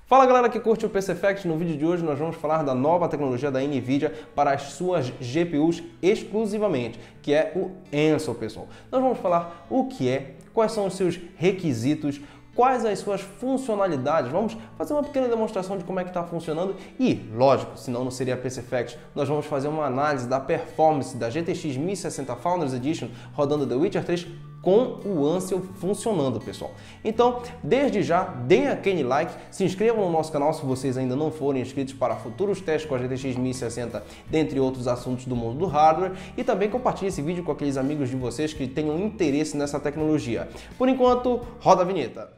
Fala galera que curte o PC Facts, no vídeo de hoje nós vamos falar da nova tecnologia da NVIDIA para as suas GPUs exclusivamente, que é o Ansel, pessoal. Nós vamos falar o que é, quais são os seus requisitos, quais as suas funcionalidades, vamos fazer uma pequena demonstração de como é que está funcionando e, lógico, senão não seria PC Facts, nós vamos fazer uma análise da performance da GTX 1060 Founders Edition rodando The Witcher 3 com o Ansel funcionando, pessoal. Então, desde já, deem aquele like, se inscrevam no nosso canal se vocês ainda não forem inscritos para futuros testes com a GTX 1060, dentre outros assuntos do mundo do hardware, e também compartilhe esse vídeo com aqueles amigos de vocês que tenham interesse nessa tecnologia. Por enquanto, roda a vinheta.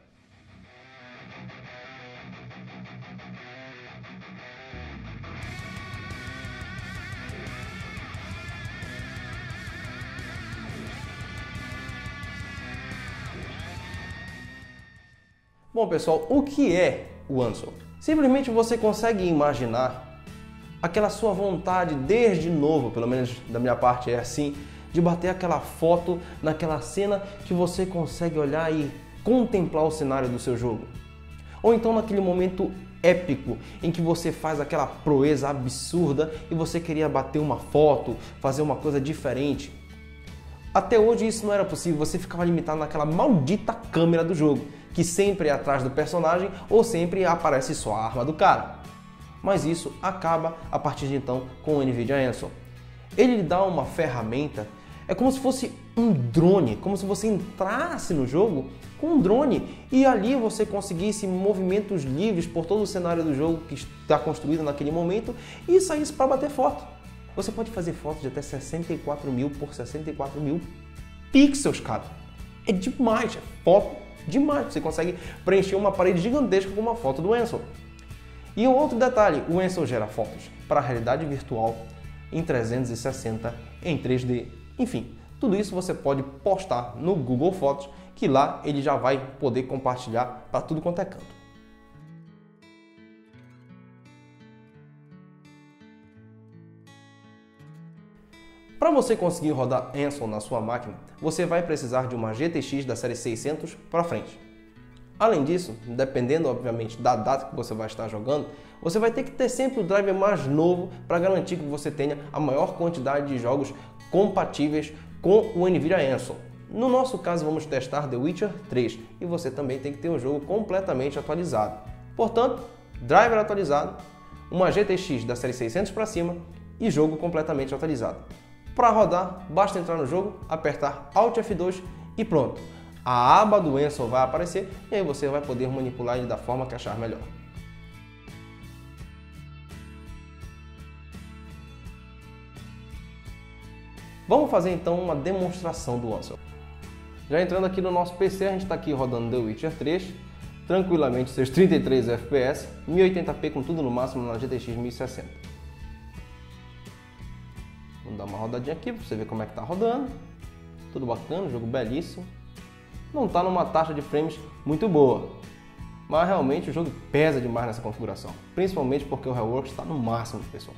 Bom, pessoal, o que é o Ansel? Simplesmente você consegue imaginar aquela sua vontade desde novo, pelo menos da minha parte é assim, de bater aquela foto naquela cena que você consegue olhar e contemplar o cenário do seu jogo. Ou então naquele momento épico em que você faz aquela proeza absurda e você queria bater uma foto, fazer uma coisa diferente. Até hoje isso não era possível, você ficava limitado naquela maldita câmera do jogo, que sempre é atrás do personagem ou sempre aparece só a arma do cara. Mas isso acaba a partir de então com o NVIDIA Ansel. Ele lhe dá uma ferramenta, é como se fosse um drone, como se você entrasse no jogo com um drone e ali você conseguisse movimentos livres por todo o cenário do jogo que está construído naquele momento e saísse para bater foto. Você pode fazer fotos de até 64.000 por 64.000 pixels, cara. É demais, é foto demais. Você consegue preencher uma parede gigantesca com uma foto do Ansel. E um outro detalhe, o Ansel gera fotos para a realidade virtual em 360, em 3D, enfim. Tudo isso você pode postar no Google Fotos, que lá ele já vai poder compartilhar para tudo quanto é canto. Para você conseguir rodar Ansel na sua máquina, você vai precisar de uma GTX da série 600 para frente. Além disso, dependendo obviamente da data que você vai estar jogando, você vai ter que ter sempre o driver mais novo para garantir que você tenha a maior quantidade de jogos compatíveis com o NVIDIA Ansel. No nosso caso, vamos testar The Witcher 3 e você também tem que ter o jogo completamente atualizado. Portanto, driver atualizado, uma GTX da série 600 para cima e jogo completamente atualizado. Para rodar, basta entrar no jogo, apertar Alt F2 e pronto. A aba do Ansel vai aparecer e aí você vai poder manipular ele da forma que achar melhor. Vamos fazer então uma demonstração do Ansel. Já entrando aqui no nosso PC, a gente está aqui rodando The Witcher 3, tranquilamente seus 33 FPS, 1080p com tudo no máximo na GTX 1060. Vamos dar uma rodadinha aqui para você ver como é que tá rodando. Tudo bacana, jogo belíssimo. Não está numa taxa de frames muito boa, mas realmente o jogo pesa demais nessa configuração, principalmente porque o rework está no máximo, pessoal.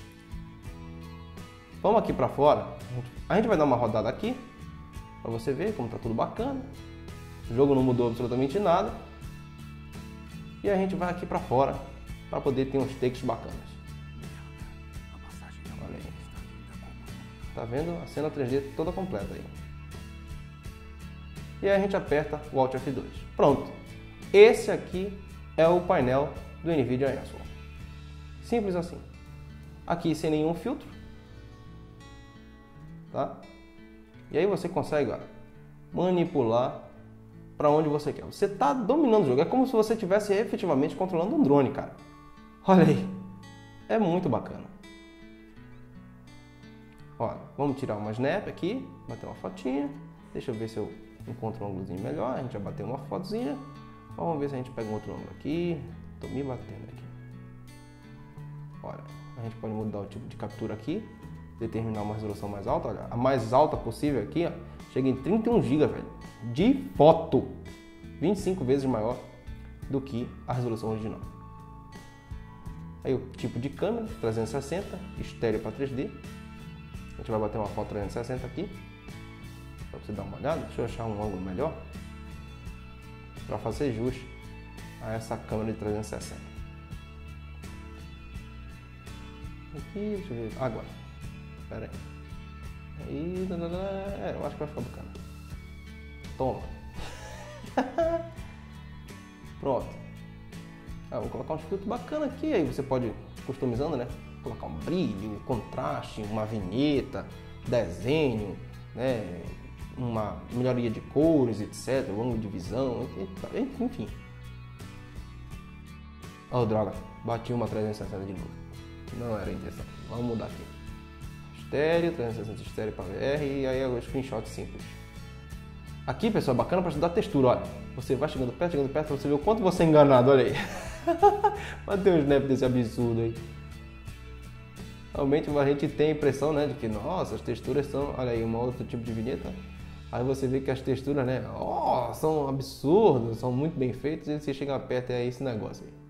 Vamos aqui para fora, a gente vai dar uma rodada aqui para você ver como está tudo bacana. O jogo não mudou absolutamente nada e a gente vai aqui para fora para poder ter uns takes bacanas. Olha aí. Tá vendo a cena 3D toda completa aí. E aí a gente aperta o Alt F2. Pronto. Esse aqui é o painel do NVIDIA Ansel. Simples assim. Aqui sem nenhum filtro. Tá? E aí você consegue, ó, manipular para onde você quer. Você está dominando o jogo. É como se você estivesse efetivamente controlando um drone, cara. Olha aí. É muito bacana. Olha, vamos tirar uma snap aqui, bater uma fotinha. Deixa eu ver se eu encontro um ângulozinho melhor. A gente já bateu uma fotozinha. Vamos ver se a gente pega um outro ângulo aqui. Tô me batendo aqui. Olha, a gente pode mudar o tipo de captura aqui, determinar uma resolução mais alta. Olha, a mais alta possível aqui, ó, chega em 31 GB, velho, de foto. 25 vezes maior do que a resolução original. Aí o tipo de câmera, 360, estéreo para 3D. A gente vai bater uma foto 360 aqui, para você dar uma olhada. Deixa eu achar um ângulo melhor, para fazer jus a essa câmera de 360. Aqui, deixa eu ver. Agora. Espera aí. Eu acho que vai ficar bacana. Toma. Pronto. Vou colocar uns filtros bacanas aqui. Aí você pode, customizando, né? Colocar um brilho, contraste, uma vinheta, desenho, né? Uma melhoria de cores, etc. Ângulo de visão, enfim. Oh, droga. Bati uma 360 de novo. Não era interessante. Vamos mudar aqui. Estéreo, 360 estéreo para VR e aí é o screenshot simples. Aqui, pessoal, bacana para estudar textura, olha. Você vai chegando perto, você vê o quanto você é enganado, olha aí. Vai ter um snap desse absurdo aí. Realmente a gente tem a impressão, né, de que, nossa, as texturas são, olha aí, um outro tipo de vinheta. Aí você vê que as texturas, né, são absurdas, são muito bem feitas e você chega perto e é esse negócio aí.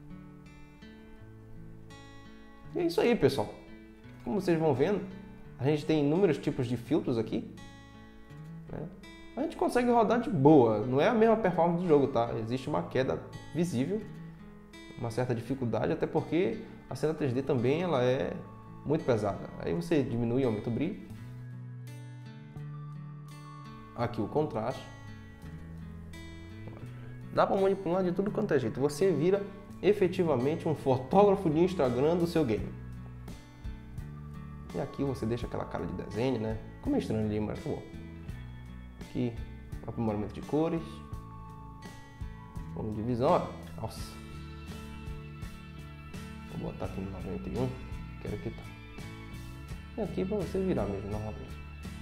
E é isso aí, pessoal. Como vocês vão vendo, a gente tem inúmeros tipos de filtros aqui, né? A gente consegue rodar de boa, não é a mesma performance do jogo, tá? Existe uma queda visível, uma certa dificuldade, até porque a cena 3D também ela é muito pesada. Aí você diminui e aumenta o brilho. Aqui o contraste. Dá para manipular de tudo quanto é jeito. Você vira efetivamente um fotógrafo de Instagram do seu game. E aqui você deixa aquela cara de desenho, né? Como é estranho ali, mas bom. Aqui, aprimoramento de cores. Vamos de visão, ó. Nossa. Vou botar aqui no 91. Quero que tá. E aqui para você virar mesmo, normalmente.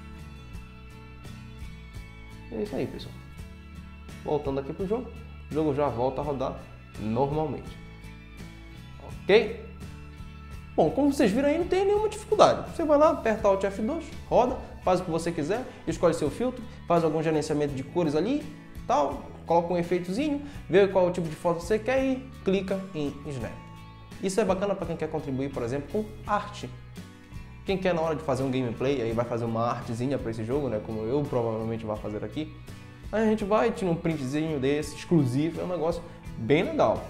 É isso aí, pessoal. Voltando aqui pro jogo. O jogo já volta a rodar normalmente. Ok? Bom, como vocês viram aí, não tem nenhuma dificuldade. Você vai lá, aperta Alt F2, roda, faz o que você quiser, escolhe seu filtro, faz algum gerenciamento de cores ali, tal, coloca um efeitozinho, vê qual é o tipo de foto você quer e clica em Snap. Isso é bacana para quem quer contribuir, por exemplo, com arte. Quem quer na hora de fazer um gameplay, aí vai fazer uma artezinha para esse jogo, né, como eu provavelmente vou fazer aqui. Aí a gente vai, tira um printzinho desse, exclusivo, é um negócio bem legal.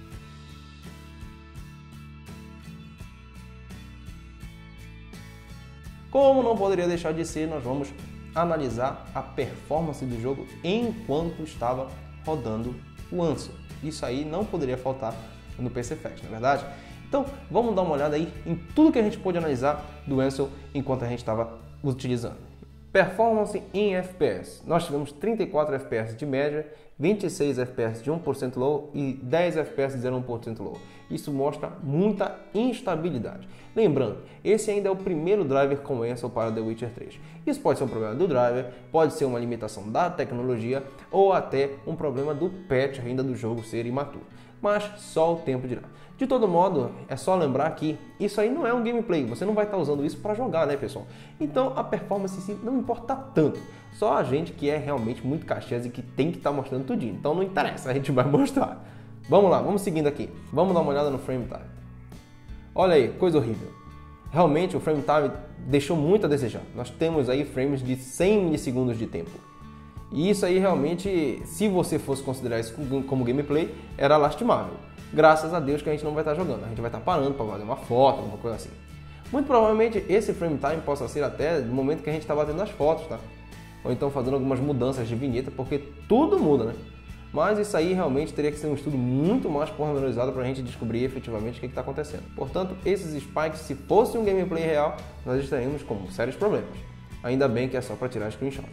Como não poderia deixar de ser, nós vamos analisar a performance do jogo enquanto estava rodando o Ansel. Isso aí não poderia faltar no PC Fest, não é verdade? Então, vamos dar uma olhada aí em tudo que a gente pôde analisar do Ansel enquanto a gente estava utilizando. Performance em FPS. Nós tivemos 34 FPS de média, 26 FPS de 1% low e 10 FPS de 0,1% low. Isso mostra muita instabilidade. Lembrando, esse ainda é o primeiro driver com Ansel para The Witcher 3. Isso pode ser um problema do driver, pode ser uma limitação da tecnologia ou até um problema do patch ainda do jogo ser imaturo. Mas só o tempo dirá. De todo modo, é só lembrar que isso aí não é um gameplay, você não vai estar usando isso para jogar, né, pessoal? Então a performance em si não importa tanto, só a gente que é realmente muito caxias e que tem que estar mostrando tudinho, então não interessa, a gente vai mostrar. Vamos lá, vamos seguindo aqui, vamos dar uma olhada no frame time. Olha aí, coisa horrível. Realmente o frame time deixou muito a desejar, nós temos aí frames de 100 milissegundos de tempo. E isso aí realmente, se você fosse considerar isso como gameplay, era lastimável. Graças a Deus que a gente não vai estar jogando, a gente vai estar parando para fazer uma foto, alguma coisa assim. Muito provavelmente esse frame time possa ser até do momento que a gente está batendo as fotos, tá? Ou então fazendo algumas mudanças de vinheta, porque tudo muda, né? Mas isso aí realmente teria que ser um estudo muito mais pormenorizado para a gente descobrir efetivamente o que está acontecendo. Portanto, esses spikes, se fosse um gameplay real, nós estaríamos com sérios problemas. Ainda bem que é só para tirar screenshot.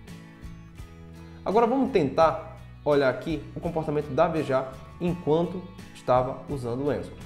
Agora vamos tentar olhar aqui o comportamento da VGA enquanto estava usando o Ansel.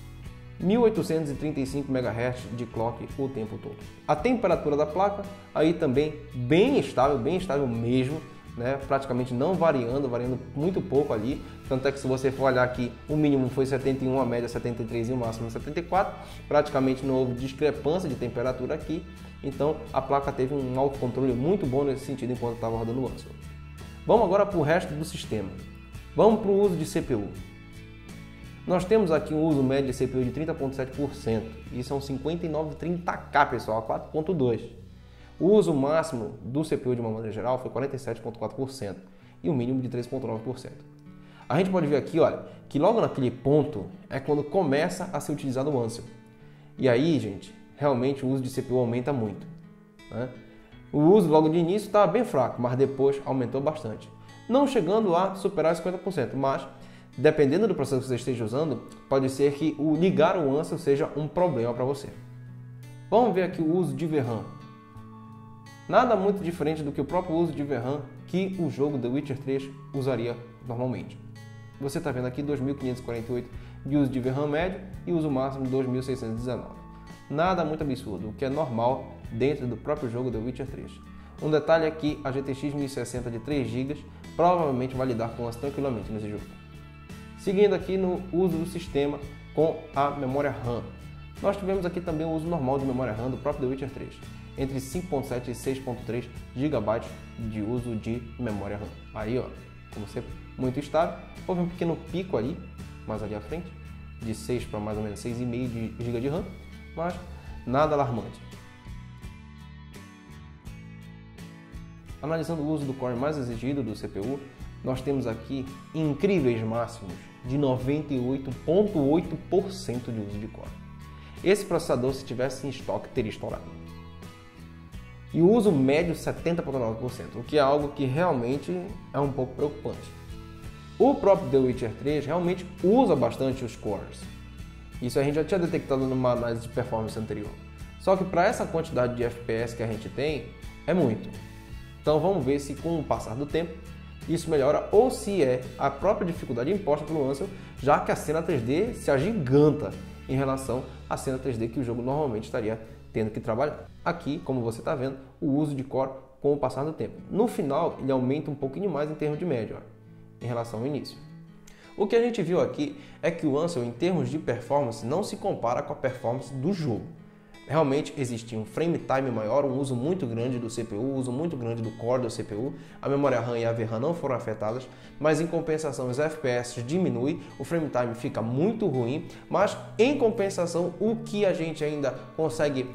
1835 MHz de clock o tempo todo. A temperatura da placa aí também bem estável mesmo, né? Praticamente não variando muito pouco ali. Tanto é que se você for olhar aqui, o mínimo foi 71, a média 73 e o máximo 74. Praticamente não houve discrepância de temperatura aqui. Então a placa teve um autocontrole muito bom nesse sentido enquanto estava rodando o Ansel. Vamos agora para o resto do sistema. Vamos para o uso de CPU. Nós temos aqui um uso médio de CPU de 30,7%. Isso é um 5930K, pessoal, a 4,2. O uso máximo do CPU de uma maneira geral foi 47,4% e o mínimo de 3,9%. A gente pode ver aqui, olha, que logo naquele ponto é quando começa a ser utilizado o Ansel. E aí, gente, realmente o uso de CPU aumenta muito, né? O uso logo de início estava bem fraco, mas depois aumentou bastante. Não chegando a superar 50%, mas dependendo do processo que você esteja usando, pode ser que o ligar o Ansel seja um problema para você. Vamos ver aqui o uso de VRAM. Nada muito diferente do que o próprio uso de VRAM que o jogo The Witcher 3 usaria normalmente. Você está vendo aqui 2.548 de uso de VRAM médio e uso máximo de 2.619. Nada muito absurdo, o que é normal dentro do próprio jogo The Witcher 3. Um detalhe é que a GTX 1060 de 3 GB provavelmente vai lidar com elas tranquilamente nesse jogo. Seguindo aqui no uso do sistema com a memória RAM. Nós tivemos aqui também o uso normal de memória RAM do próprio The Witcher 3, entre 5.7 e 6.3 GB de uso de memória RAM. Aí, ó, como sempre, muito estável. Houve um pequeno pico ali, mais ali à frente, de 6 para mais ou menos 6,5 GB de RAM, mas nada alarmante. Analisando o uso do core mais exigido do CPU, nós temos aqui incríveis máximos de 98,8% de uso de core. Esse processador, se tivesse em estoque, teria estourado. E o uso médio 70,9%, o que é algo que realmente é um pouco preocupante. O próprio The Witcher 3 realmente usa bastante os cores. Isso a gente já tinha detectado numa análise de performance anterior. Só que para essa quantidade de FPS que a gente tem, é muito. Então vamos ver se com o passar do tempo isso melhora ou se é a própria dificuldade imposta pelo Ansel, já que a cena 3D se agiganta em relação à cena 3D que o jogo normalmente estaria tendo que trabalhar. Aqui, como você está vendo, o uso de core com o passar do tempo. No final, ele aumenta um pouquinho mais em termos de média, ó, em relação ao início. O que a gente viu aqui é que o Ansel, em termos de performance, não se compara com a performance do jogo. Realmente existia um frame time maior, um uso muito grande do CPU, um uso muito grande do core do CPU, a memória RAM e a VRAM não foram afetadas, mas em compensação os FPS diminuem, o frame time fica muito ruim, mas em compensação o que a gente ainda consegue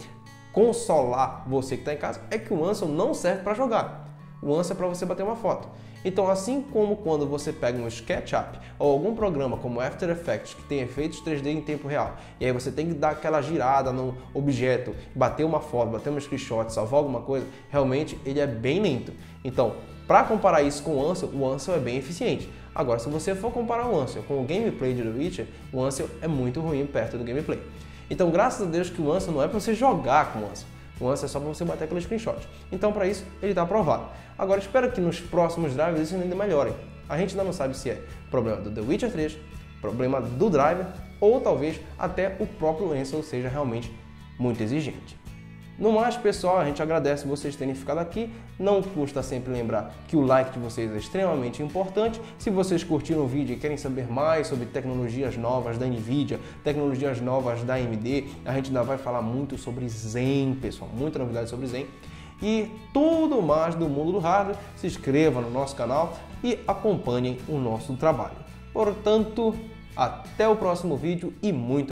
consolar você que está em casa é que o Ansel não serve para jogar. O Ansel é para você bater uma foto. Então, assim como quando você pega um SketchUp ou algum programa como After Effects que tem efeitos 3D em tempo real, e aí você tem que dar aquela girada no objeto, bater uma foto, bater um screenshot, salvar alguma coisa, realmente ele é bem lento. Então, para comparar isso com o Ansel é bem eficiente. Agora, se você for comparar o Ansel com o gameplay de The Witcher, o Ansel é muito ruim perto do gameplay. Então, graças a Deus que o Ansel não é para você jogar com o Ansel. O Ansel é só para você bater aquele screenshot. Então, para isso, ele está aprovado. Agora, espero que nos próximos drivers isso ainda melhore. A gente ainda não sabe se é problema do The Witcher 3, problema do driver, ou talvez até o próprio Ansel seja realmente muito exigente. No mais, pessoal, a gente agradece vocês terem ficado aqui. Não custa sempre lembrar que o like de vocês é extremamente importante. Se vocês curtiram o vídeo e querem saber mais sobre tecnologias novas da NVIDIA, tecnologias novas da AMD, a gente ainda vai falar muito sobre Zen, pessoal, muita novidade sobre Zen. E tudo mais do mundo do hardware, se inscreva no nosso canal e acompanhem o nosso trabalho. Portanto, até o próximo vídeo e muito